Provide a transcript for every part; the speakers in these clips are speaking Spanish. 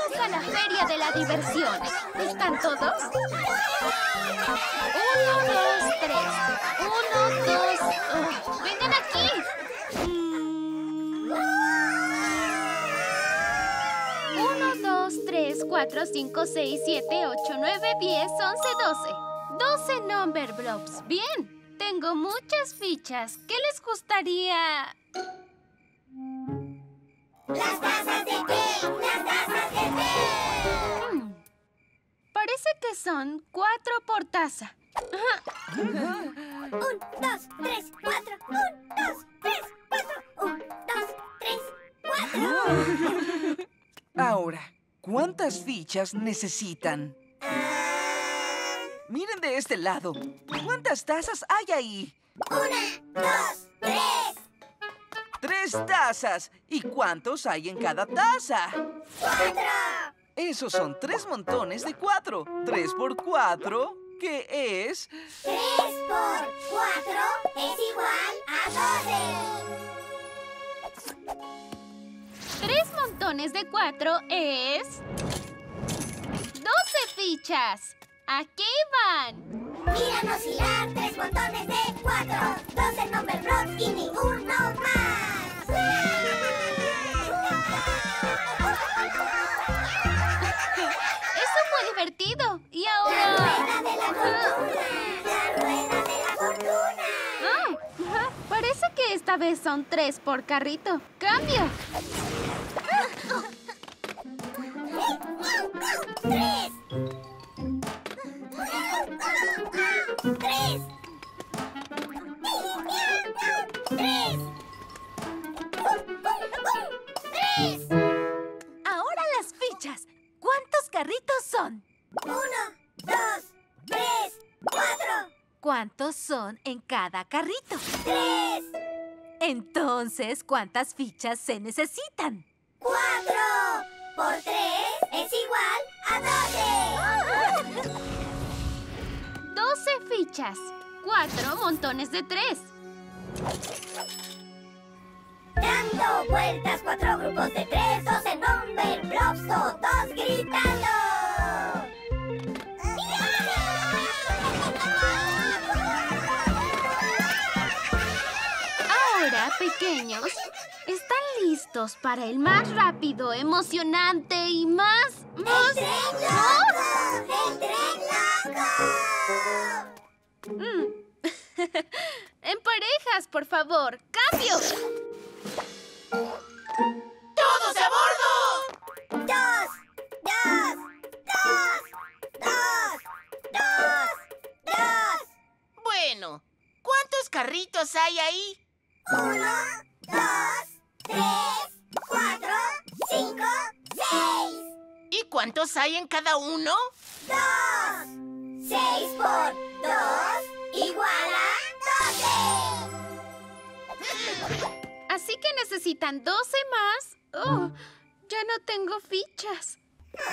a la feria de la diversión. ¿Están todos? 1, 2, 3. 1, 2... ¡Vengan aquí! 1, 2, 3, 4, 5, 6, 7, 8, 9, 10, 11, 12. 12 Number Blobs. Bien, tengo muchas fichas. ¿Qué les gustaría? ¡Las tazas de té! ¡Las tazas de té! Parece que son 4 por taza. 1, 2, 3, 4. 1, 2, 3, 4. 1, 2, 3, 4. Ahora, ¿cuántas fichas necesitan? Miren de este lado. ¿Cuántas tazas hay ahí? 1, 2, 3. 3 tazas. ¿Y cuántos hay en cada taza? 4. Esos son 3 montones de 4. 3 por 4, ¿qué es? 3 por 4 es igual a 12. 3 montones de 4 es... 12 fichas. Aquí van. Míranos oscilar, 3 montones de 4. 12 Number Blobs y ninguno más. Eso fue divertido. Y La ahora... rueda de la fortuna. La rueda de la fortuna. Parece que esta vez son 3 por carrito. ¡Cambio! 3. 3. 3. 3. Ahora las fichas. ¿Cuántos carritos son? 1, 2, 3, 4. ¿Cuántos son en cada carrito? 3. Entonces, ¿cuántas fichas se necesitan? 4 por 3 es igual a 12. 12 fichas. 4 montones de 3. Dando vueltas, 4 grupos de 3, 12 Number Blobs, todos gritando. Ahora, pequeños, ¿están listos para el más rápido, emocionante y más... ¡El tren loco! ¡El tren loco! En parejas, por favor. ¡Cambio! ¡Todos a bordo! 2, 2, 2, 2, 2, 2. Bueno, ¿cuántos carritos hay ahí? 1, 2, 3, 4, 5, 6. ¿Y cuántos hay en cada uno? 2. 6 por 2 igual a 12. Así que necesitan 12 más. Oh, ya no tengo fichas.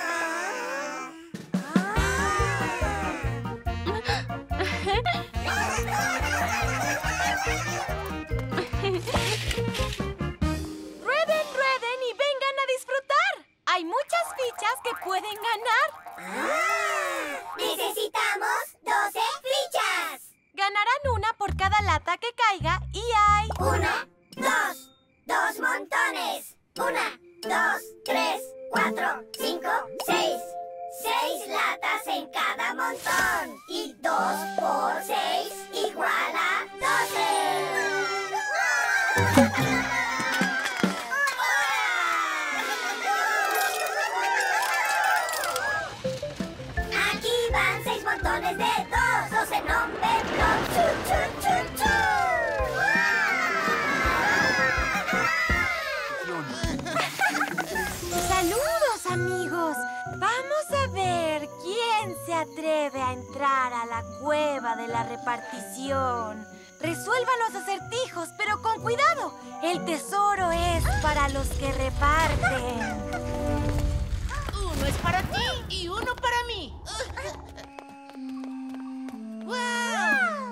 Rueden y vengan a disfrutar. Hay muchas fichas que pueden ganar. Necesitamos 12 fichas. Ganarán una por cada lata que caiga y hay... 1, 2 montones. 1, 2, 3, 4, 5, 6. 6 latas en cada montón. Y 2 por 6 igual a 12. Aquí van 6 montones de 2. 12 Number Blobs. ¡Chu, chu, chu, chu! ¡Saludos, amigos! Vamos a ver quién se atreve a entrar a la cueva de la repartición. Resuelvan los acertijos, pero con cuidado. El tesoro es para los que reparten. Uno es para ti y uno para mí. ¡Guau!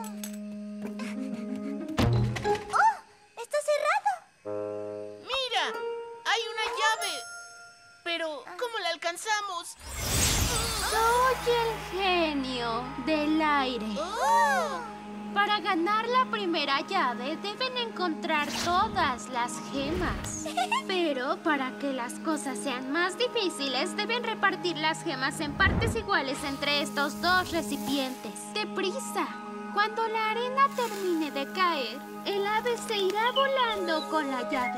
¡Oh! ¡Está cerrado! Mira, hay una llave. Pero, ¿cómo ¿Cómo la alcanzamos? Soy el genio del aire. Para ganar la primera llave deben encontrar todas las gemas. Pero para que las cosas sean más difíciles, deben repartir las gemas en partes iguales entre estos dos recipientes. ¡Deprisa! Cuando la arena termine de caer, el ave se irá volando con la llave.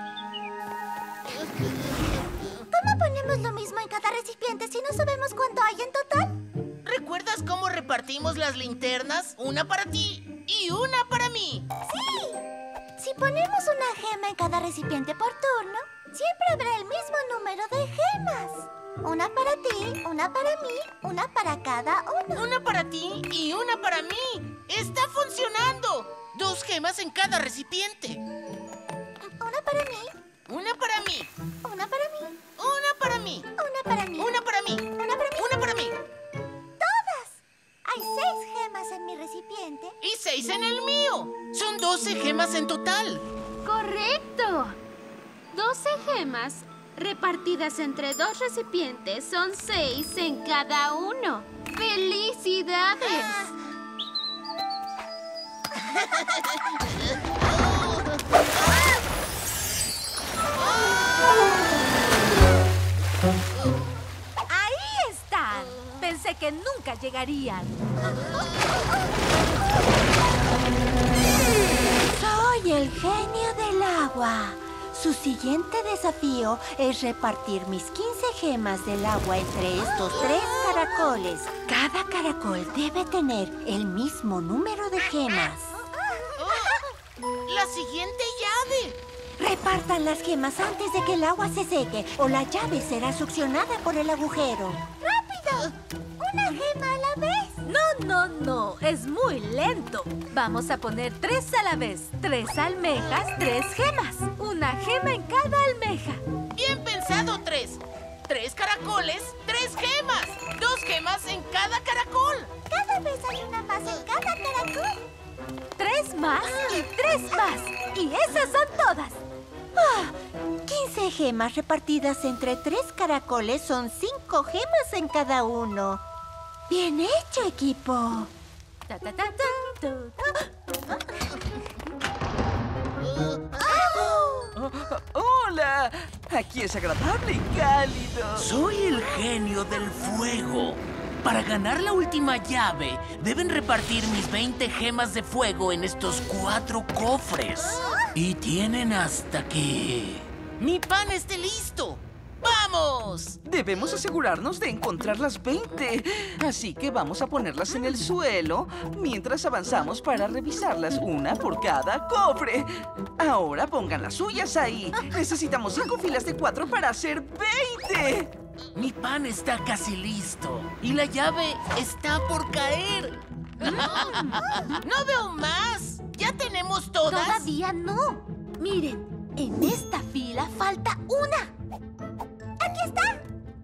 ¿Cómo ponemos lo mismo en cada recipiente si no sabemos cuánto hay en total? ¿Recuerdas cómo repartimos las linternas? Una para ti y una para mí. ¡Sí! Si ponemos una gema en cada recipiente por turno, siempre habrá el mismo número de gemas. Una para ti, una para mí, una para cada uno. Una para ti y una para mí. ¡Está funcionando! 2 gemas en cada recipiente. Una para mí, Una para mí. una para mí, Una para mí. una para mí, Una para mí. una para mí. Una para mí. ¡Todas! Hay 6 gemas en mi recipiente. Y 6 en el mío. Son 12 gemas en total. ¡Correcto! 12 gemas repartidas entre 2 recipientes son 6 en cada uno. ¡Felicidades! ¡Ahí están! Pensé que nunca llegarían. Soy el genio del agua. Su siguiente desafío es repartir mis 15 gemas del agua entre estos 3 caracoles. Cada caracol debe tener el mismo número de gemas. La siguiente llave. Repartan las gemas antes de que el agua se seque o la llave será succionada por el agujero. ¡Rápido! ¡Una gema a la vez! No, es muy lento. Vamos a poner 3 a la vez. 3 almejas, 3 gemas. Una gema en cada almeja. Bien pensado, 3. 3 caracoles, 3 gemas. 2 gemas en cada caracol. Cada vez hay una más en cada caracol. 3 más y 3 más. Y esas son todas. 15 gemas repartidas entre 3 caracoles son 5 gemas en cada uno. Bien hecho, equipo. ¡Hola! Aquí es agradable y cálido. Soy el genio del fuego. Para ganar la última llave, deben repartir mis 20 gemas de fuego en estos 4 cofres. Y tienen hasta que... Mi pan esté listo. ¡Vamos! Debemos asegurarnos de encontrar las 20. Así que vamos a ponerlas en el suelo mientras avanzamos para revisarlas una por cada cofre. Ahora pongan las suyas ahí. Necesitamos 5 filas de 4 para hacer 20. Mi pan está casi listo. Y la llave está por caer. ¡No veo más! ¿Ya tenemos todas? Todavía no. Miren, en esta fila falta una. ¡Aquí está!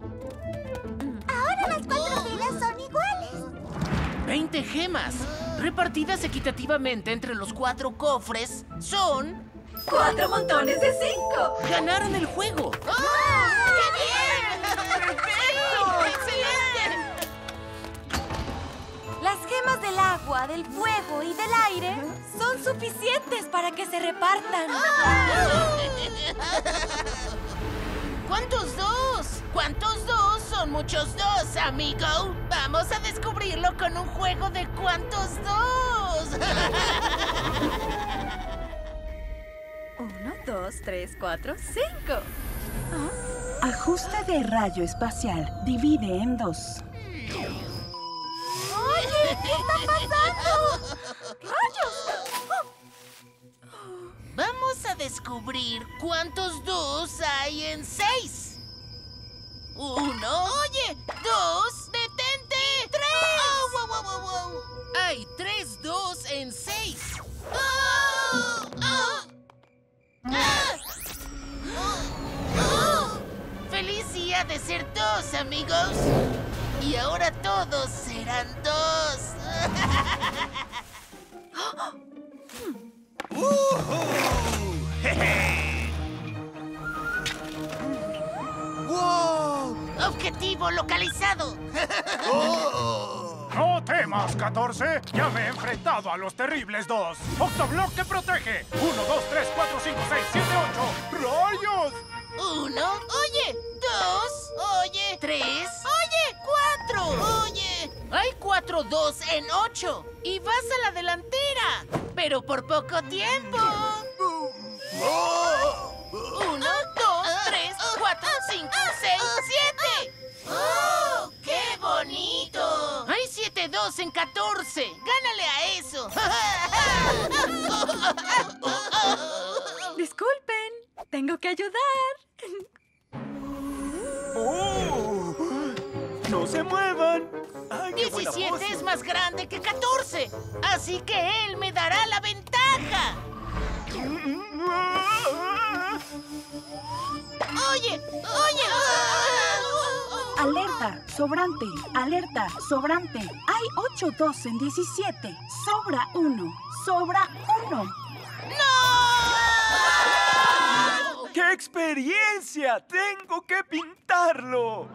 Ahora las 4 filas son iguales. 20 gemas, repartidas equitativamente entre los 4 cofres, son... 4 montones de 5. ¡Ganaron el juego! ¡Qué bien! ¡Perfecto! ¡Excelente! Las gemas del agua, del fuego y del aire son suficientes para que se repartan. ¿Cuántos dos? ¿Cuántos dos? Son muchos dos, amigo. Vamos a descubrirlo con un juego de cuántos dos. 1, 2, 3, 4, 5. Ajuste de rayo espacial. Divide en 2. ¡Oye! ¿Qué está pasando? ¡Rayos! Vamos a descubrir cuántos dos hay en 6. 1. Oye, 2. ¡Detente! 3. Oh, wow, wow, wow. Hay 3 2 en 6. ¡Feliz día de ser 2, amigos! Y ahora todos serán 2. ¡Wow! Objetivo localizado. No temas, 14. Ya me he enfrentado a los terribles 2. Octobloque protege. 1, 2, 3, 4, 5, 6, 7, 8. ¡Rayos! 1, oye, 2, oye, 3, oye, 4, oye. Hay 4 2 en 8 y vas a la delantera, pero por poco tiempo. 1, 2, 3, 4, 5, 6, 7. ¡Oh, qué bonito! Hay 7 2 en 14. Gánale a eso. Disculpen, tengo que ayudar. ¡Oh! ¡No se muevan! ¡Ay, qué buena 17 pose! es más grande que 14, así que él me dará la ventaja. Oye, oye. Alerta, sobrante, alerta, sobrante. Hay 8 2 en 17. Sobra 1, sobra 1. ¡Qué experiencia! ¡Tengo que pintarlo!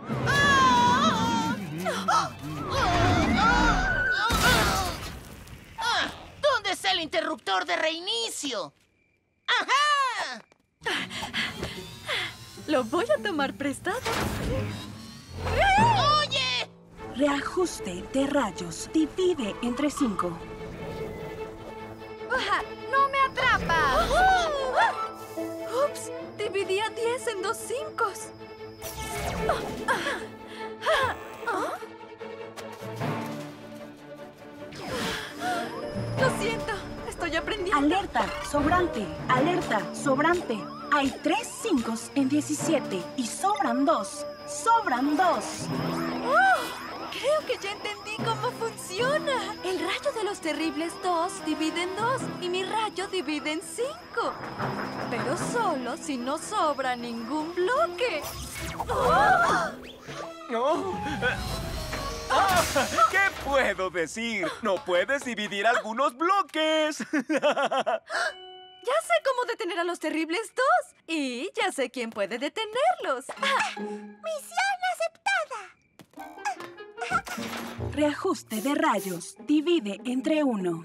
¿Dónde está el interruptor de reinicio? ¡Ajá! Lo voy a tomar prestado. ¡Oye! Reajuste de rayos. Divide entre 5. ¡No me atrapa! ¡Ups! Dividí a 10 en 2 5. Lo siento, estoy aprendiendo. Alerta, sobrante, alerta, sobrante. Hay 3 5 en 17 y sobran 2. Sobran 2. Creo que ya entendí cómo funciona. El rayo de los terribles 2 divide en 2 y mi rayo divide en 5. Pero solo si no sobra ningún bloque. No. ¿Qué puedo decir? No puedes dividir algunos bloques. Ya sé cómo detener a los terribles 2 y ya sé quién puede detenerlos. ¡Misión aceptada! Reajuste de rayos. Divide entre 1.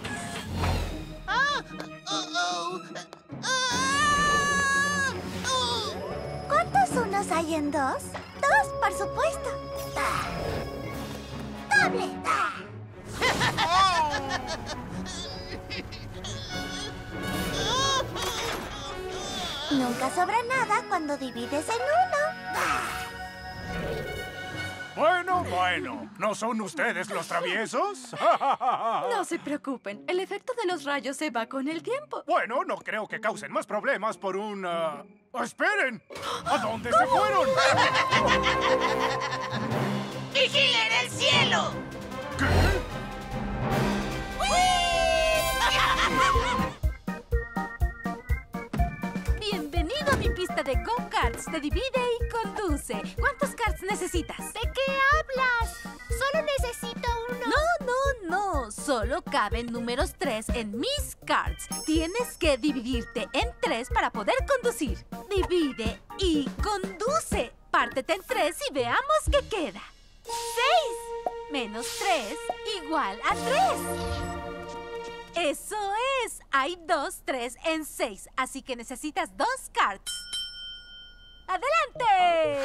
¿Cuántos unos hay en 2? 2, por supuesto. ¡Doble! Nunca sobra nada cuando divides en 1. Bueno. ¿No son ustedes los traviesos? No se preocupen, el efecto de los rayos se va con el tiempo. Bueno, no creo que causen más problemas por un... ¡Esperen! ¿A dónde se fueron? ¡Vigilen el cielo! ¿Qué? Bienvenido a mi pista de go-karts. Te divide y conduce. ¿Cuántos karts necesitas? ¿De qué hablas? Solo necesito uno. No. Solo caben números 3 en mis karts. Tienes que dividirte en 3 para poder conducir. Divide y conduce. Pártete en 3 y veamos qué queda. 6 menos 3 igual a 3. ¡Eso es! Hay 2 3 en 6, así que necesitas 2 karts. ¡Adelante!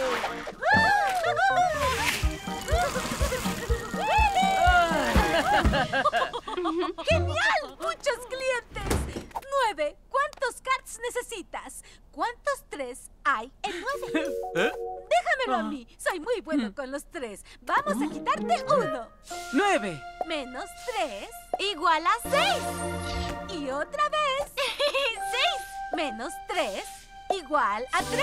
¡Genial! ¡Muchos clientes! 9. ¿Cuántos karts necesitas? ¿Cuántos 3 hay en 9? Déjamelo a mí. Soy muy bueno con los 3. Vamos a quitarte 1. 9. Menos 3 igual a 6. Y otra vez. 6 menos 3 igual a 3.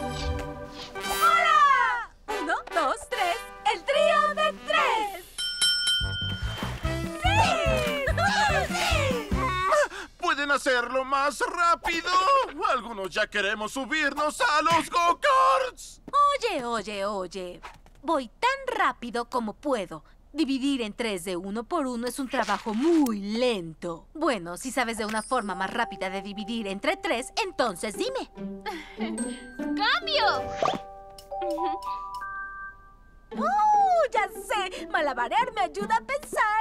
¡Hola! 1, 2, 3. ¡El trío de 3! ¡Sí! ¡Sí! ¿Pueden hacerlo más rápido? Algunos ya queremos subirnos a los go-karts. Oye. Voy tan rápido como puedo. Dividir en 3 de 1 por 1 es un trabajo muy lento. Bueno, si sabes de una forma más rápida de dividir entre 3, entonces dime. ¡Cambio! ¡Ya sé! Malabarear me ayuda a pensar.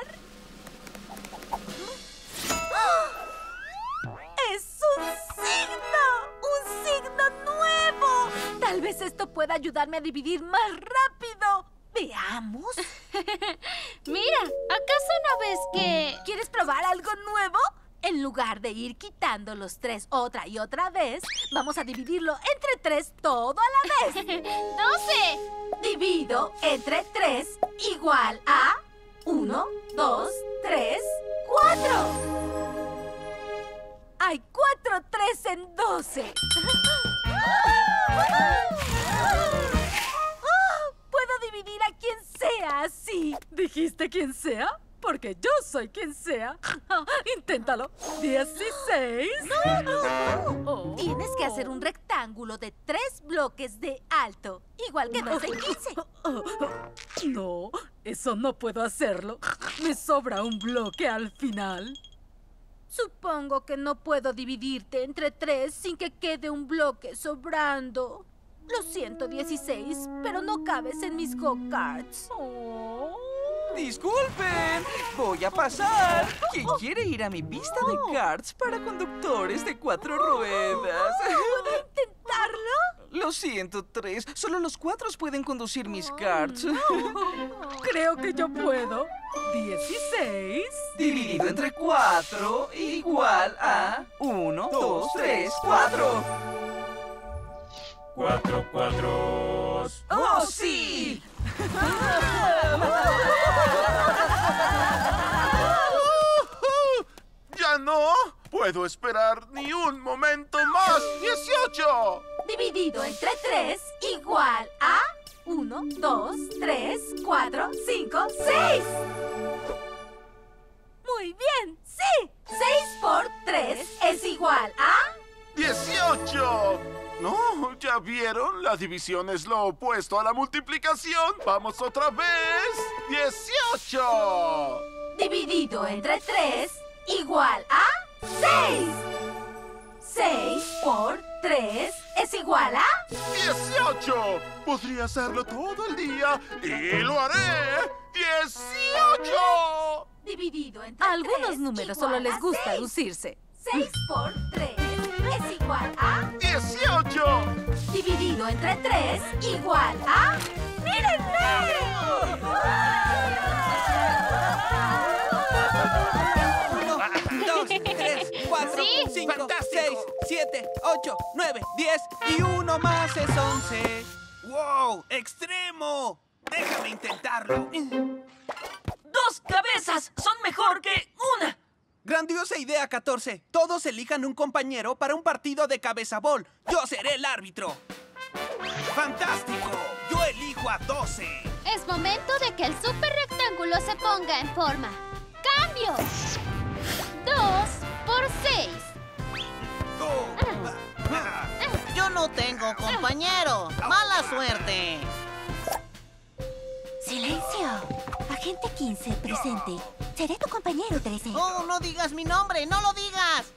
¡Es un signo! ¡Un signo nuevo! Tal vez esto pueda ayudarme a dividir más rápido. Veamos. Mira, ¿acaso no ves que...? ¿Quieres probar algo nuevo? En lugar de ir quitando los 3 otra y otra vez, vamos a dividirlo entre 3 todo a la vez. 12. Divido entre 3 igual a 1, 2, 3, 4. Hay 4 3 en 12. Puedo dividir a quien sea así. ¿Dijiste quien sea? Porque yo soy quien sea. Inténtalo. 16. No. Tienes que hacer un rectángulo de 3 bloques de alto, igual que 12 y 15. No, eso no puedo hacerlo. Me sobra un bloque al final. Supongo que no puedo dividirte entre 3 sin que quede un bloque sobrando. Lo siento, 16, pero no cabes en mis go-karts. ¡Disculpen! ¡Voy a pasar! ¿Quién quiere ir a mi pista de karts para conductores de 4 ruedas? ¿Puedo intentarlo? Lo siento, 3. Solo los 4 pueden conducir mis karts. Creo que yo puedo. 16. Dividido entre 4 igual a 1, 2, 3, 4. 4 cuadros. ¡Oh, sí! ¡Ya no! ¡Puedo esperar ni un momento más! ¡18! Dividido entre 3 igual a 1, 2, 3, 4, 5, 6. Muy bien, sí. 6 por 3 es igual a... 18. No, ¿ya vieron? La división es lo opuesto a la multiplicación. ¡Vamos otra vez! 18. Dividido entre 3 igual a 6. 6 por 3 es igual a... 18. Podría hacerlo todo el día y lo haré. 18. Dividido entre Algunos 3 números igual solo les a gusta 6. lucirse. 6 por 3 es igual a... 18. Dividido entre 3 igual a... ¡Mírenme! 2, 3, 4, Sí. 5, 6, 7, 8, 9, 10 y uno más es 11. ¡Wow! ¡Extremo! ¡Déjame intentarlo! 2 cabezas son mejor que una. Grandiosa idea, 14. Todos elijan un compañero para un partido de cabeza bol. Yo seré el árbitro. ¡Fantástico! Yo elijo a 12. Es momento de que el super rectángulo se ponga en forma. ¡Cambio! 2 por 6. Yo no tengo compañero. ¡Mala suerte! ¡Silencio! Agente 15, presente. Seré tu compañero, 13. ¡Oh, no digas mi nombre! ¡No lo digas!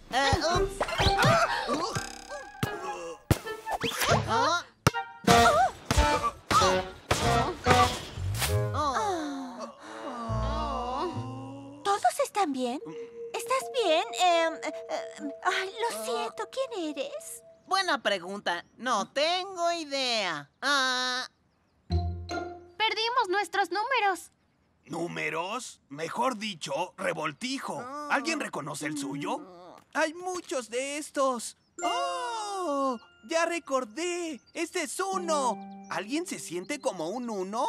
¿Todos están bien? ¿Estás bien? Ay, lo siento. ¿Quién eres? Buena pregunta. No tengo idea. Perdimos nuestros números. ¿Números? Mejor dicho, revoltijo. ¿Alguien reconoce el suyo? Hay muchos de estos. ¡Oh! Ya recordé. Este es 1. ¿Alguien se siente como un 1?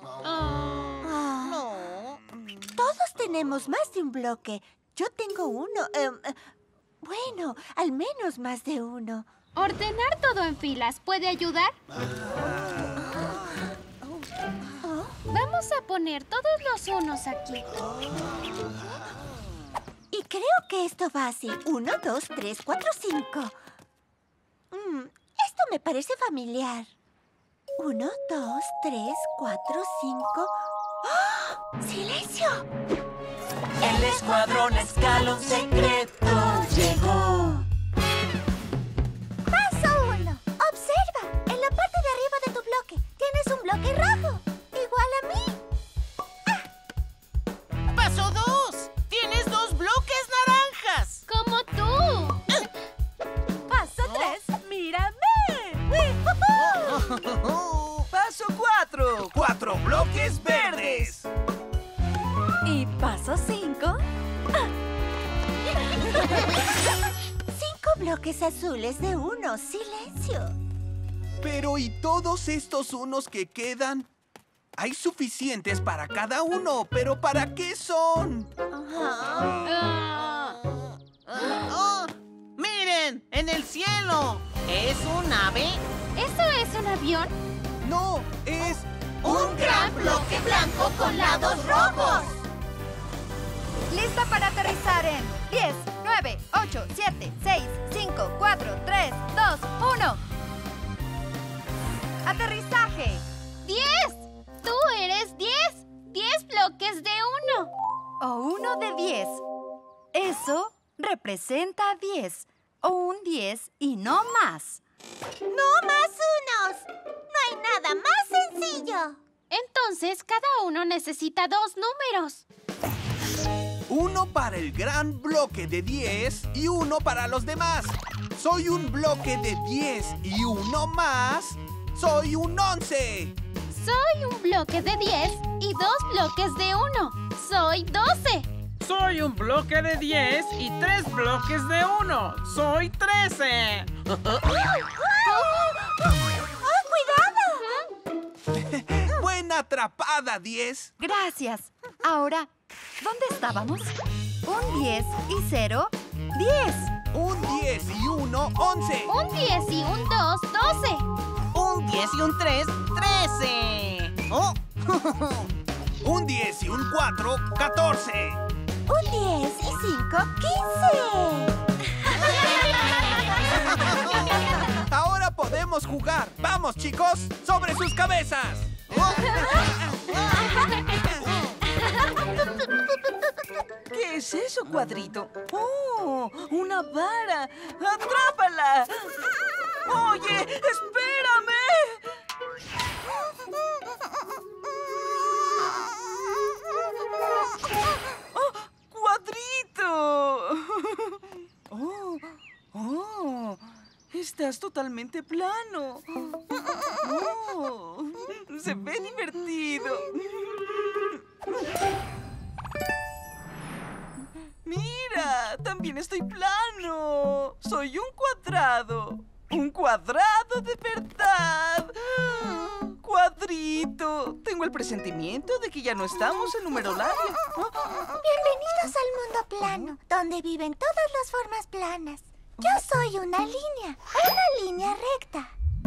No. Todos tenemos más de un bloque. Yo tengo uno. Bueno, al menos más de uno. ¿Ordenar todo en filas puede ayudar? Vamos a poner todos los unos aquí. Y creo que esto va así. 1, 2, 3, 4, 5. Esto me parece familiar. 1, 2, 3, 4, 5... ¡Oh! ¡Silencio! El escuadrón escalón secreto llegó. Paso 1. Observa. En la parte de arriba de tu bloque tienes un bloque rojo. Paso 4. 4 bloques verdes. Y paso 5. 5 bloques azules de 1. Silencio. Pero ¿y todos estos unos que quedan? Hay suficientes para cada uno, pero ¿para qué son? ¡Oh! ¡Miren! ¡En el cielo! ¿Es un ave? ¿Eso es un avión? No, es... ¡Un gran bloque blanco con lados rojos! Lista para aterrizar en 10, 9, 8, 7, 6, 5, 4, 3, 2, 1. ¡Aterrizaje! 10. Tú eres 10. 10 bloques de 1. O 1 de 10. Eso representa 10. O un 10 y no más. ¡No más unos! ¡No hay nada más sencillo! Entonces, cada uno necesita 2 números. Uno para el gran bloque de 10 y uno para los demás. Soy un bloque de 10 y uno más. ¡Soy un 11! Soy un bloque de 10 y 2 bloques de 1. Soy 12. Soy un bloque de 10 y 3 bloques de 1. Soy 13. ¡Cuidado! ¡Buena atrapada, 10! Gracias. Ahora, ¿dónde estábamos? Un 10 y 0, 10. Un 10 y 1, 11. Un 10 y un 2, 12. Un 10 y un 3, 13. ¡Oh! Un 10 y un 4, 14. Un 10 y 5, 15. Ahora podemos jugar. ¡Vamos, chicos! ¡Sobre sus cabezas! ¿Qué es eso, Cuadrito? ¡Oh! ¡Una vara! ¡Atrápala! ¡Oye! ¡Espérame! ¡Oh! ¡Cuadrito! ¡Oh! ¡Oh! Estás totalmente plano. ¡Oh! Se ve divertido. ¡Mira! ¡También estoy plano! ¡Soy un cuadrado! ¡Un cuadrado de verdad! ¡Cuadrito! Tengo el presentimiento de que ya no estamos en numerolario. Bienvenidos al mundo plano, donde viven todas las formas planas. Yo soy una línea recta.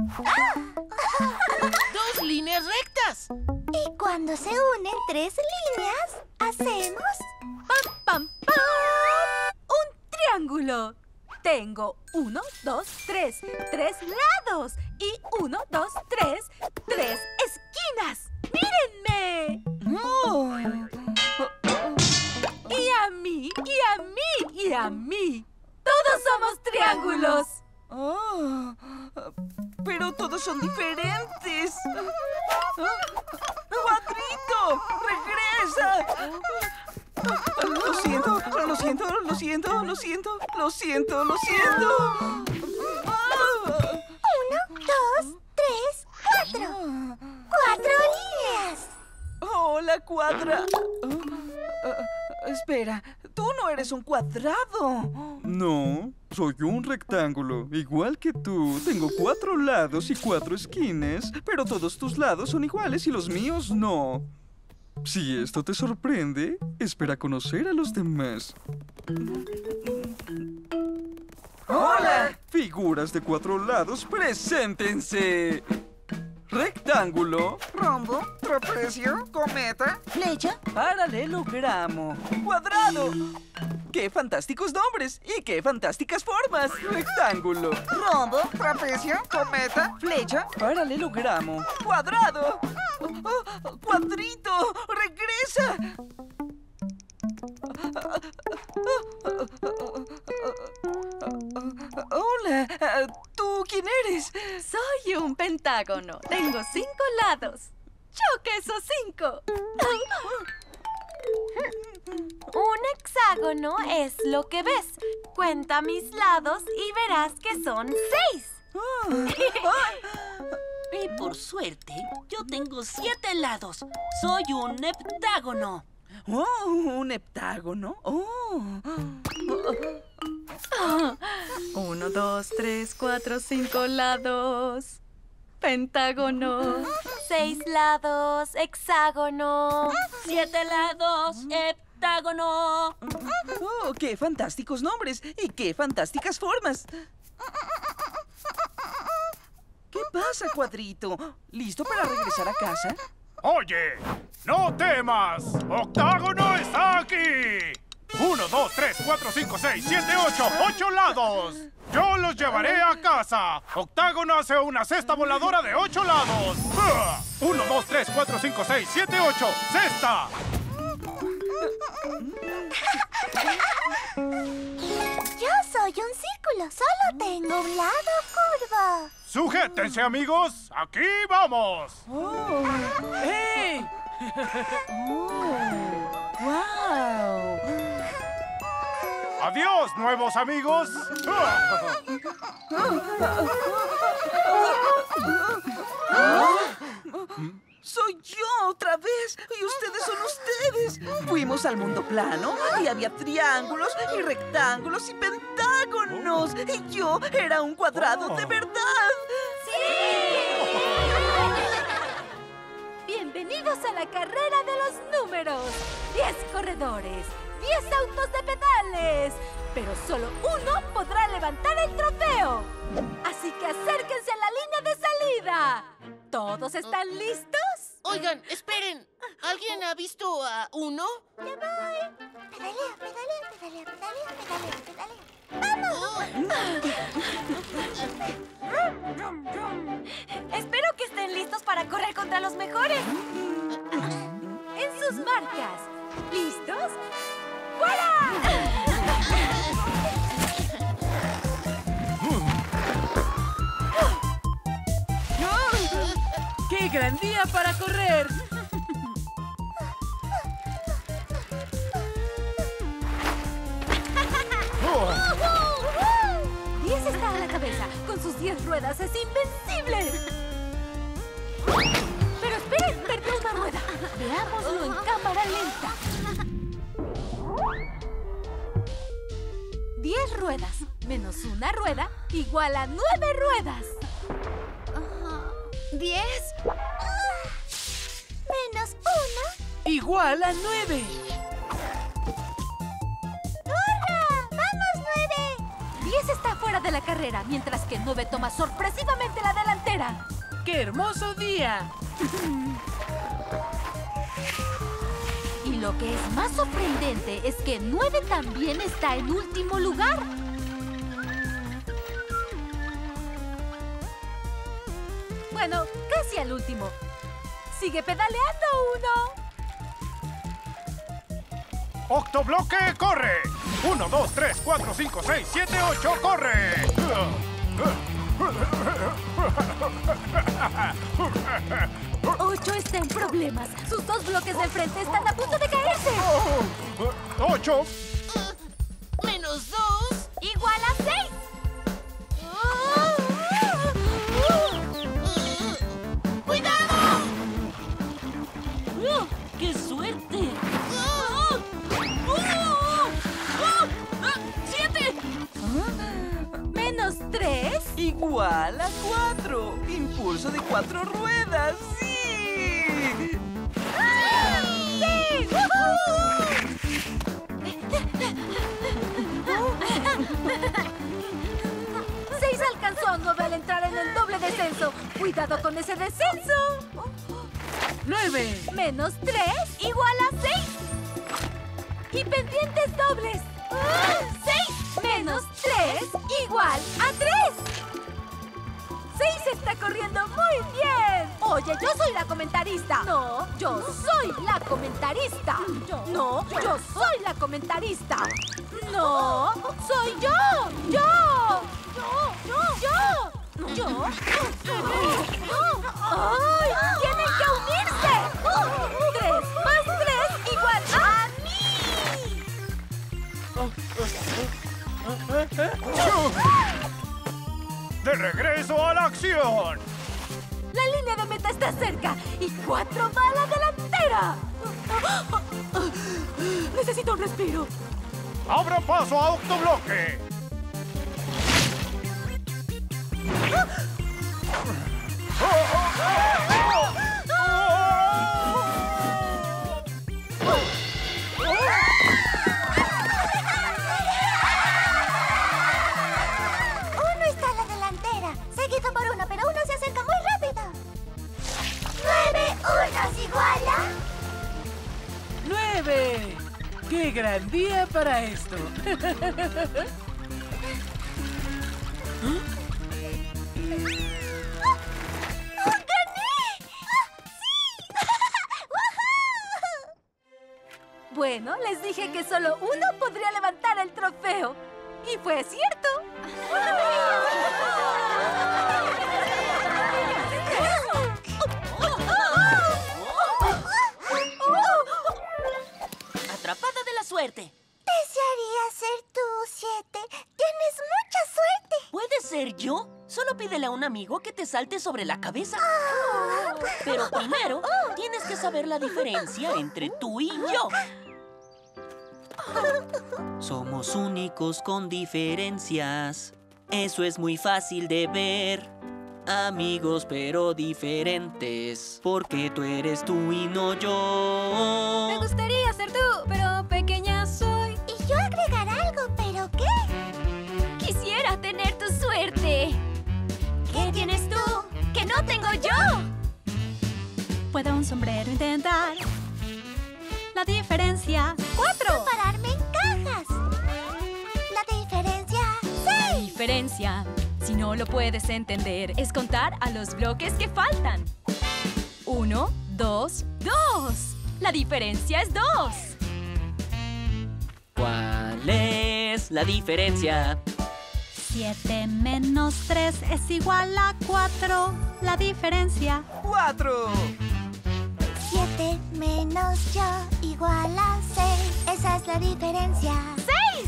2 líneas rectas. Y cuando se unen 3 líneas, hacemos... ¡Pam, pam, pam! ¡Un triángulo! Tengo 1, 2, 3. 3 lados. Y 1, 2, 3. 3 esquinas. ¡Mírenme! ¡Oh! Y a mí, y a mí, y a mí. ¡Todos somos triángulos! ¡Oh! Pero todos son diferentes. ¡Cuadrito! ¡Regresa! Lo siento, lo siento, lo siento, lo siento, lo siento, lo siento. 1, 2, 3, 4. 4 líneas. ¡Hola, Cuadra! Espera, tú no eres un cuadrado. No, soy un rectángulo, igual que tú. Tengo 4 lados y 4 esquinas, pero todos tus lados son iguales y los míos no. Si esto te sorprende, espera conocer a los demás. ¡Hola! Figuras de 4 lados, preséntense. Rectángulo, Rombo, trapecio, cometa, Flecha. paralelogramo, cuadrado. ¡Qué fantásticos nombres! ¡Y qué fantásticas formas! Rectángulo, rombo, trapecio, cometa, flecha, paralelogramo, cuadrado. ¡Oh! ¡Cuadrito! ¡Regresa! Hola, ¿tú quién eres? Soy un pentágono. Tengo 5 lados. ¡Choque esos 5! Un hexágono es lo que ves. Cuenta mis lados y verás que son 6. Y por suerte, yo tengo 7 lados. Soy un heptágono. ¡Oh, un heptágono! ¡Oh! 1, 2, 3, 4, 5 lados. Pentágono. 6 lados, hexágono. 7 lados, heptágono. ¡Oh, qué fantásticos nombres! ¡Y qué fantásticas formas! ¿Qué pasa, Cuadrito? ¿Listo para regresar a casa? Oye, no temas. Octágono está aquí. 1, 2, 3, 4, 5, 6, 7, 8. 8 lados. Yo los llevaré a casa. Octágono hace una cesta voladora de 8 lados. 1, 2, 3, 4, 5, 6, 7, 8. ¡Cesta! Yo soy un círculo, solo tengo un lado curvo. ¡Sujétense, amigos! ¡Aquí vamos! ¡Oh! ¡Hey! ¡Wow! ¡Adiós, nuevos amigos! ¡Soy yo otra vez! ¡Y ustedes son ustedes! Fuimos al mundo plano y había triángulos y rectángulos y pentágonos. Y yo era un cuadrado de verdad. Bienvenidos a la carrera de los números. 10 corredores, 10 autos de pedales. Pero solo uno podrá levantar el trofeo. Así que acérquense a la línea de salida. ¿Todos están listos? Oigan, esperen. ¿Alguien ha visto a uno? Ya voy. Pedalea, pedalea, pedalea, pedalea, pedalea, pedalea. ¡Vamos! Espero que estén listos para correr contra los mejores. En sus marcas. ¿Listos? ¡Fuera! ¡Qué gran día para correr! ¡10 está a la cabeza! Con sus 10 ruedas es invencible. Pero esperen, perdió una rueda. Veámoslo en cámara lenta. 10 ruedas menos una rueda igual a 9 ruedas. 10 menos 1 igual a 9. ¡Hurra! ¡Vamos, 9! 10 está fuera de la carrera, mientras que 9 toma sorpresivamente la delantera. ¡Qué hermoso día! Y lo que es más sorprendente es que 9 también está en último lugar. Bueno, casi al último. Sigue pedaleando, 1. ¡Octobloque, corre! 1, 2, 3, 4, 5, 6, 7, 8, corre. 8 está en problemas. Sus 2 bloques de frente están a punto de caerse. 8 menos 2 igual a 6. ¡Cuidado! ¡Qué suerte! 7 menos 3 igual a 4. Impulso de 4 ruedas. ¡Sí! ¡Sí! 6 alcanzó a 9 al entrar en el doble descenso. ¡Cuidado con ese descenso! 9 menos 3 igual a 6. Y pendientes dobles. 6 menos 3 igual a 3. 6 está corriendo muy bien. Oye, yo soy la comentarista. No, yo soy la comentarista. No, yo soy la comentarista. No, soy yo. Yo. ¡Ay! ¡Tienen que unirse! 3 más 3 igual a mí. ¡De regreso a la acción! La línea de meta está cerca. Y 4 va a la delantera. Necesito un respiro. ¡Abra paso a Octobloque! Uno está a la delantera, seguido por uno, pero uno se acerca muy rápido. 9 unos iguala 9. ¡Qué gran día para esto! Bueno, les dije que solo uno podría levantar el trofeo. Y fue cierto. Atrapada de la suerte. Desearía ser tú, 7. Tienes mucha suerte. ¿Puede ser yo? Solo pídele a un amigo que te salte sobre la cabeza. Pero primero, tienes que saber la diferencia entre tú y yo. Somos únicos con diferencias. Eso es muy fácil de ver. Amigos pero diferentes. Porque tú eres tú y no yo. Me gustaría ser tú, pero pequeña soy. Y yo agregar algo, ¿pero qué? Quisiera tener tu suerte. ¿Qué tienes tú que no tengo yo? Puedo un sombrero intentar. La diferencia, 4. Pararme en cajas. La diferencia, 6. Diferencia, si no lo puedes entender, es contar a los bloques que faltan. 1, 2, 2. La diferencia es 2. ¿Cuál es la diferencia? 7 menos 3 es igual a 4. La diferencia, 4. 7 menos yo igual a 6. Esa es la diferencia. 6.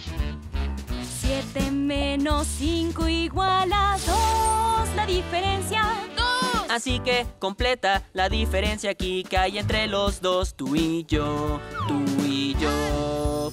7 menos 5 igual a 2. La diferencia, 2. Así que completa la diferencia aquí que hay entre los dos. Tú y yo, tú y yo.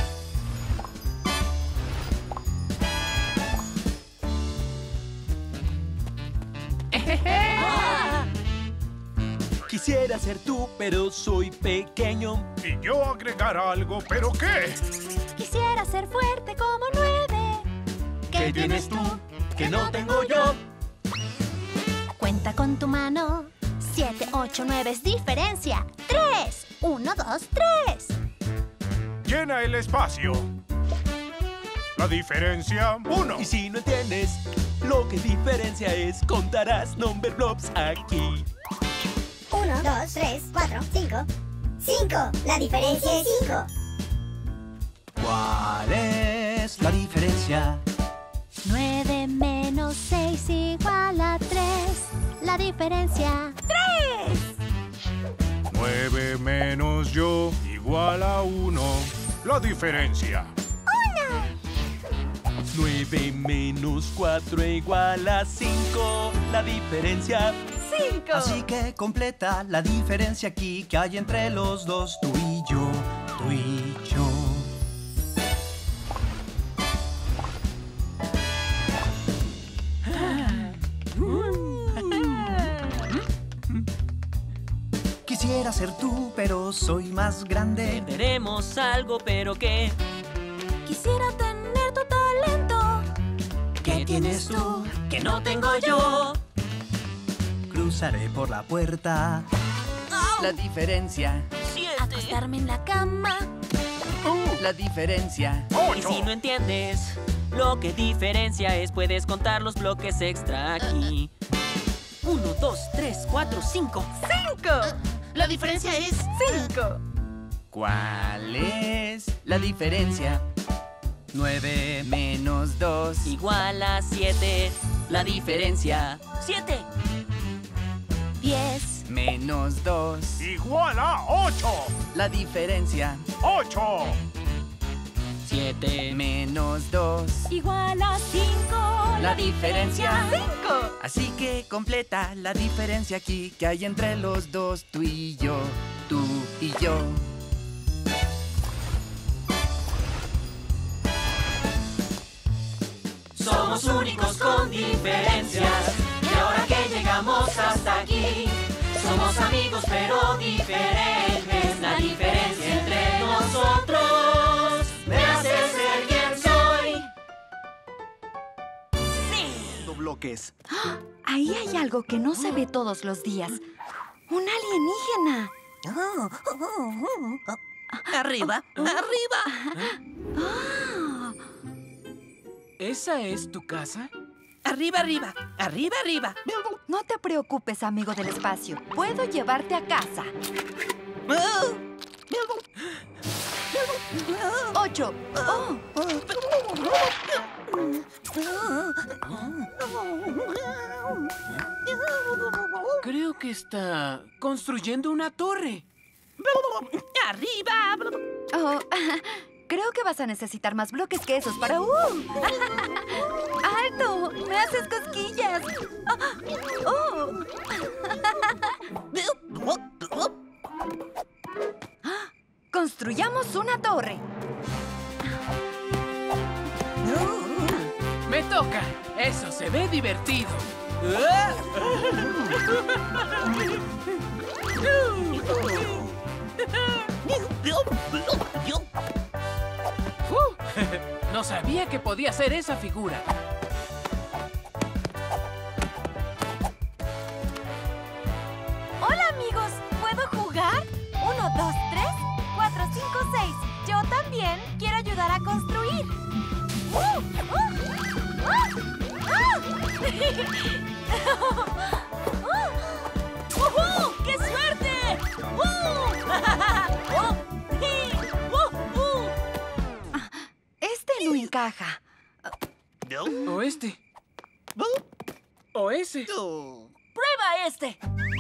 Quisiera ser tú, pero soy pequeño. Y yo agregar algo, ¿pero qué? Quisiera ser fuerte como 9. ¿Qué tienes tú que no tengo yo? Cuenta con tu mano. 7, 8, 9 es diferencia. 3. 1, 2, 3. Llena el espacio. La diferencia, 1. Y si no entiendes lo que diferencia es, contarás number blobs aquí. 1, 2, 3, 4, 5. 5. La diferencia es 5. ¿Cuál es la diferencia? 9 menos 6 igual a 3. La diferencia, 3. 9 menos yo igual a 1. La diferencia. 9 menos 4 igual a 5. La diferencia, 5. Así que completa la diferencia aquí que hay entre los dos. Tú y yo, tú y yo. Quisiera ser tú, pero soy más grande. Perderemos algo, pero ¿qué? Quisiera tener tu talento. ¿Qué tienes tú Que no tengo yo. Cruzaré por la puerta. La diferencia, 7. Acostarme en la cama. la diferencia. Y si no entiendes lo que diferencia es, puedes contar los bloques extra aquí. 1, 2, 3, 4, 5. 5. La diferencia es 5. ¿Cuál es la diferencia? 9 menos 2. Igual a 7. La diferencia, 7. 10. Menos 2. Igual a 8. La diferencia. 8. 7 menos 2 igual a 5. La diferencia 5. Así que completa la diferencia aquí que hay entre los dos, tú y yo, tú y yo. Somos únicos con diferencias. Y ahora que llegamos hasta aquí, somos amigos pero diferentes. La diferencia entre nosotros me hace ser quien soy. Bloques. Ahí hay algo que no se ve todos los días. ¡Un alienígena! ¡Arriba! ¡Arriba! Ah. ¿Esa es tu casa? ¡Arriba, arriba! ¡Arriba, arriba! No te preocupes, amigo del espacio. Puedo llevarte a casa. 8. Oh. Creo que está construyendo una torre. ¡Arriba! Oh, creo que vas a necesitar más bloques que esos para... ¡Alto! ¡Me haces cosquillas! ¡Oh! ¡Construyamos una torre! ¡Me toca! ¡Eso se ve divertido! No sabía que podía hacer esa figura. ¡Hola, amigos! ¿Puedo jugar? 1, 2, 3, 4, 5, 6. Yo también quiero ayudar a construir. ¡Qué suerte! Este no encaja. O este. O ese. ¡Prueba este!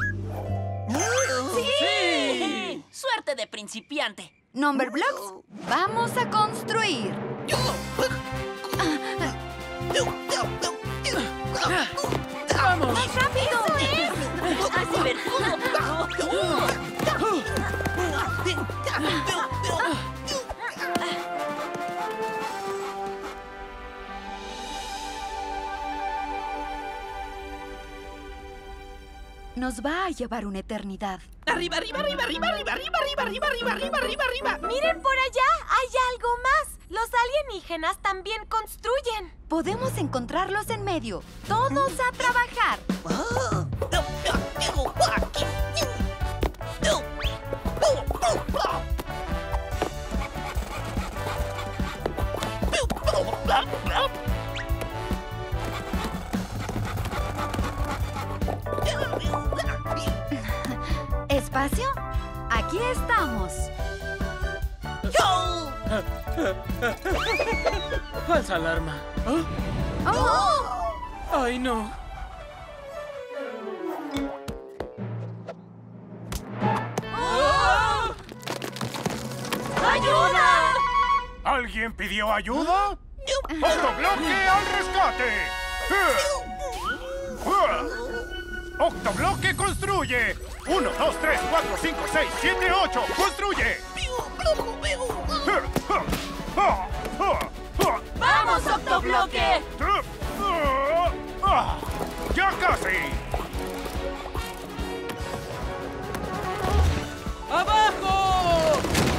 ¡Sí! ¡Suerte de principiante! Numberblocks, vamos a construir. ¡Vamos! ¡Más rápido! ¡Es divertido! Nos va a llevar una eternidad. ¡Arriba, arriba, arriba, arriba, arriba, arriba, arriba, arriba, arriba, arriba, arriba, arriba! ¡Miren por allá! ¡Hay algo más! Los alienígenas también construyen. Podemos encontrarlos en medio. ¡Todos a trabajar! ¿Espacio? Aquí estamos. ¡Falsa alarma! ¡Oh! ¡Ay, no! ¡Ayuda! ¿Alguien pidió ayuda? ¡Otro bloque al rescate! ¡Octobloque construye! 1, 2, 3, 4, 5, 6, 7, 8. ¡Construye! ¡Vamos, Octobloque! ¡Ya casi! ¡Abajo!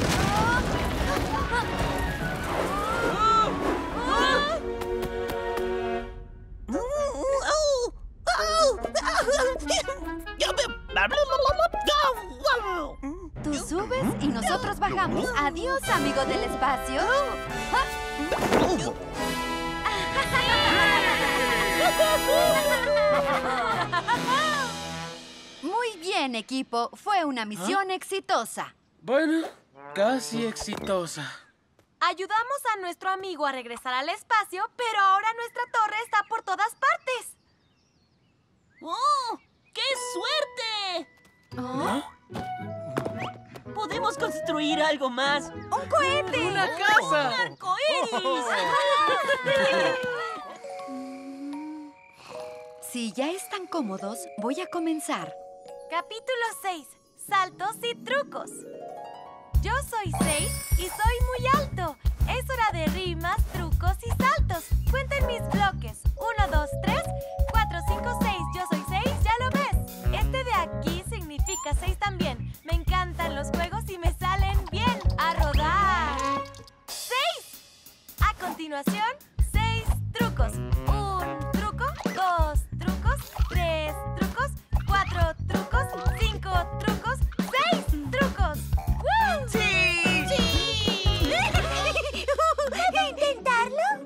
Tú subes y nosotros bajamos. Adiós, amigo del espacio. Muy bien, equipo. Fue una misión exitosa. Bueno, casi exitosa. Ayudamos a nuestro amigo a regresar al espacio, pero ahora nuestra torre está por todas partes. ¡Oh! ¡Qué suerte! ¿Oh? ¿Podemos ¡Podemos construir algo más! ¡Un cohete! ¡Una casa! ¡Un arcoíris! Si ya están cómodos, voy a comenzar. Capítulo 6. Saltos y trucos. Yo soy 6 y soy muy alto. Es hora de rimas, trucos y saltos. Cuenten mis bloques. 1, 2, 3, 4, 5, 6. Yo soy 6, ¿ya lo ves? Este de aquí significa 6 también. Me encantan los juegos y me salen bien. ¡A rodar! 6. A continuación, 6 trucos. 1 truco, 2 trucos, 3 trucos, 4 trucos, 5 trucos, 6 trucos. ¡Woo! ¡Sí! ¡Sí! ¿Puedo intentarlo?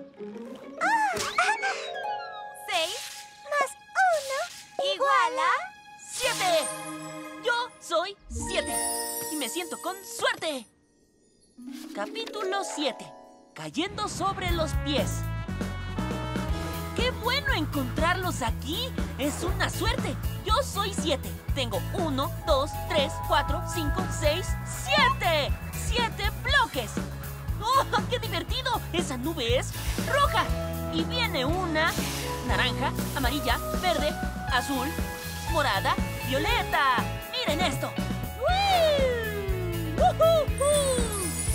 6 Más 1 igual a 7. Yo soy 7 y me siento con suerte. Capítulo 7. Cayendo sobre los pies. ¡Qué bueno encontrarlos aquí! ¡Es una suerte! Yo soy 7. Tengo 1, 2, 3, 4, 5, 6, 7. 7 bloques. ¡Oh, qué divertido! Esa nube es roja. Y viene una naranja, amarilla, verde, azul, morada, violeta. ¡Miren esto! ¡Woo! ¡Woohoo!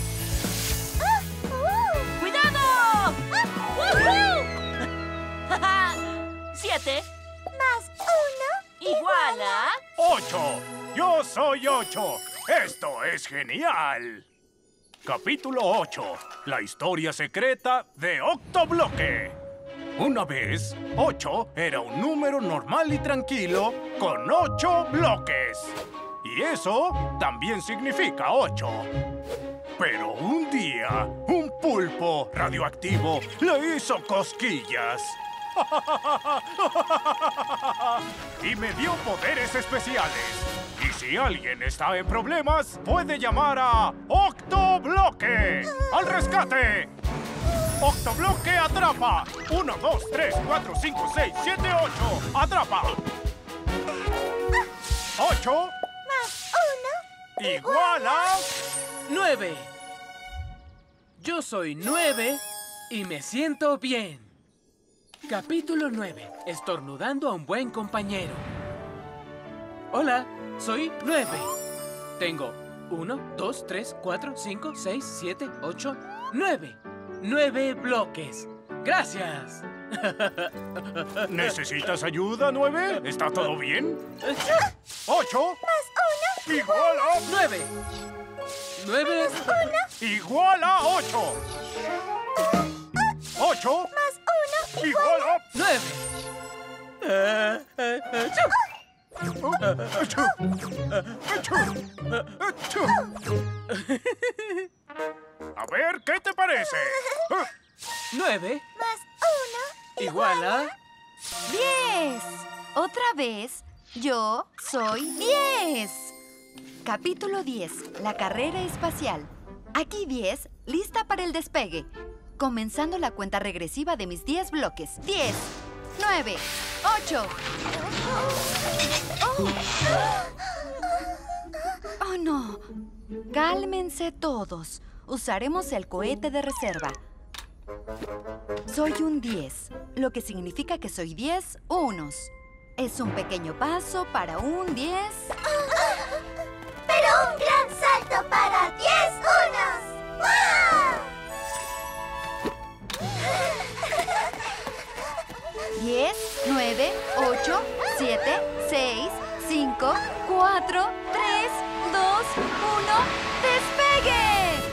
¡Cuidado! ¡Woohoo! 7 más 1 igual a 8. Yo soy 8. Esto es genial. Capítulo 8. La historia secreta de Octobloque. Una vez, 8 era un número normal y tranquilo con 8 bloques. Y eso también significa 8. Pero un día, un pulpo radioactivo le hizo cosquillas. Y me dio poderes especiales. Y si alguien está en problemas, puede llamar a Octobloque. ¡Al rescate! Octobloque atrapa. 1, 2, 3, 4, 5, 6, 7, 8. Atrapa. 8 más 1 igual a 9. Yo soy 9 y me siento bien. Capítulo 9. Estornudando a un buen compañero. Hola, soy 9. Tengo 1, 2, 3, 4, 5, 6, 7, 8, 9. 9 bloques. Gracias. ¿Necesitas ayuda, 9? ¿Está todo bien? 8 más 1 igual a 9. 9 igual a 8. 8 más 1 igual a 9. A ver, ¿qué te parece? 9 más 1 igual a 10. Otra vez, yo soy 10. Capítulo 10. La carrera espacial. Aquí 10, lista para el despegue. Comenzando la cuenta regresiva de mis 10 bloques. 10, 9, 8. Oh, no. Cálmense todos. Usaremos el cohete de reserva. Soy un 10, lo que significa que soy 10 unos. Es un pequeño paso para un 10. Pero un gran salto para 10 unos. ¡Wow! 10, 9, 8, 7, 6, 5, 4, 3, 2, 1, ¡despegue!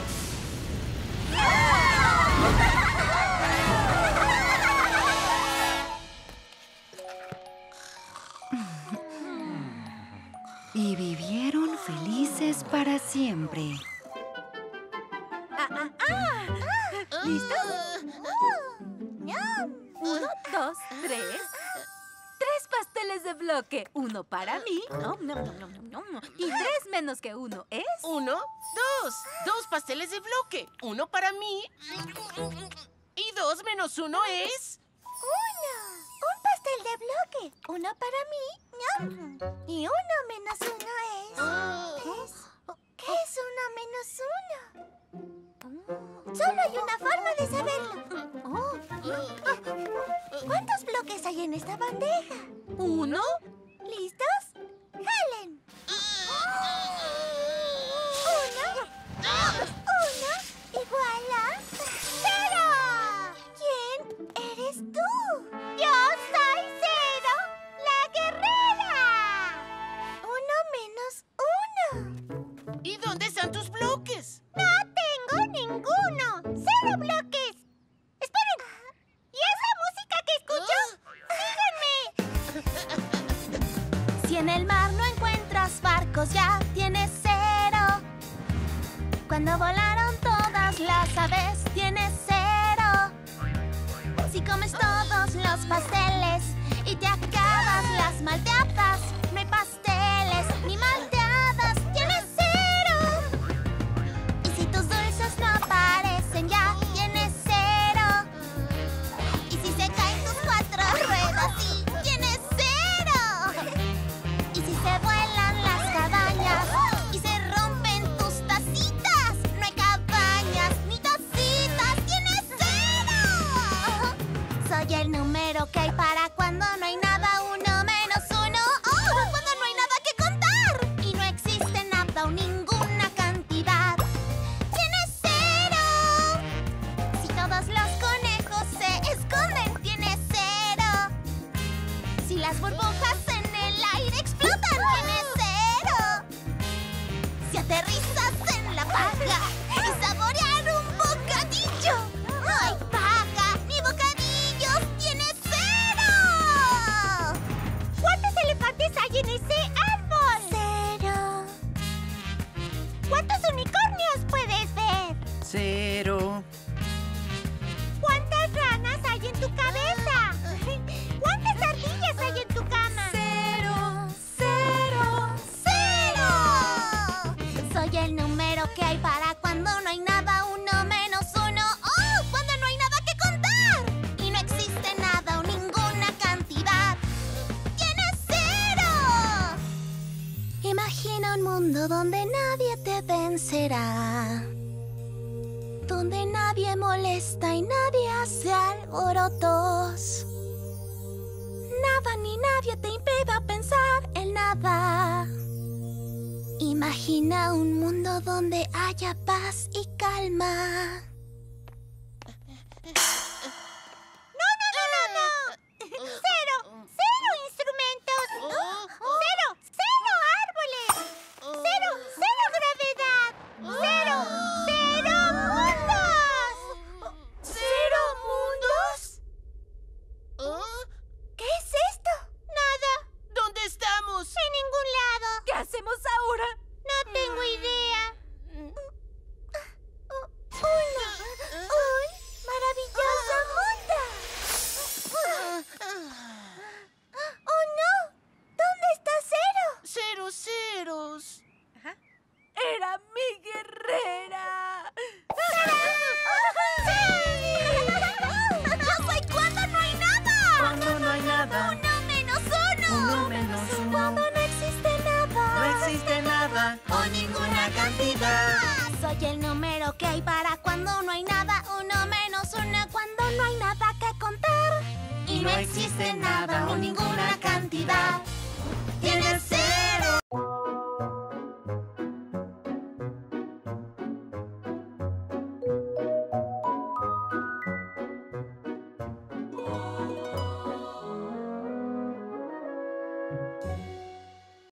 Y vivieron felices para siempre. ¿Listos? 1, 2, 3. 3 pasteles de bloque. 1 para mí. Y 3 menos que 1 es... 1, 2. 2 pasteles de bloque. 1 para mí. Y 2 menos 1 es... 1. Un pastel de bloque. 1 para mí. Y 1 menos 1 es... ¿Qué es 1 Solo hay una forma de saberlo. ¿Cuántos bloques hay en esta bandeja? 1. ¿Listos? ¡Jalen! 1 igual a 0. ¿Quién eres tú? Yo soy Cero, la guerrera. 1 menos 1. ¿Y dónde están tus bloques? ¡No tengo ninguno! ¡0 bloques! ¡Esperen! ¿Y esa música que escucho? ¡Síganme! Si en el mar no encuentras barcos, ya tienes 0. Cuando volaron todas las aves, tienes 0. Si comes todos los pasteles y te acabas las malteadas, no hay pasteles ni malteadas, tienes 0. Y si tus dulces no aparecen, ya tienes 0. Y si se caen tus 4 ruedas, sí, tienes 0. Y si se vuelan las cabañas y se rompen tus tacitas, no hay cabañas ni tacitas, tienes 0. Soy el número que hay para cuando no hay nada, 1 menos 1. ¡Oh! Cuando no hay nada que contar y no existe nada o ninguna cantidad, tienes 0. Si todos los conejos se esconden, tienes 0. Si las burbujas en el aire explotan, tienes 0. Si aterrizas en la paja y saborear un bocadillo, no hay paja ni bocadillos, tienes 0. ¿Cuántos elefantes hay en ese árbol? 0. ¿Cuántos unicornios puedes ver? 0. ¿Cuántas ranas hay en tu cabeza? ¿Cuántas ardillas hay en tu cama? 0, 0, 0. Soy el número que hay para cuando no hay nada, 1 menos 1. ¡Oh! Cuando no hay nada que contar y no existe nada o ninguna cantidad, tienes 0. Imagina un mundo donde nadie te vencerá, donde nadie molesta y nadie hace alborotos. Nada ni nadie te impida pensar en nada. Imagina un mundo donde haya paz y calma. ¡No! ¡Cero! ¡Cero instrumentos! ¡Cero! ¡Cero árboles! ¡Cero! ¡Cero gravedad! ¡Cero! ¡Cero mundos! ¿Cero mundos? ¿Qué es esto? Nada. ¿Dónde estamos? En ningún lado. ¿Qué hacemos ahora? No tengo idea. Un maravilloso mundo. ¡Oh, no! ¿Dónde está Cero? 0 ceros. ¡Era mi guerrera! ¡Yo soy cuando no hay nada! Cuando no hay nada. 1 menos 1. 1 menos 1. Cuando no existe nada. No existe nada o ninguna cantidad. Soy el número que hay para cuando no hay nada, 1 menos 1. Cuando no hay nada que contar y no existe nada o ninguna cantidad, tienes 0.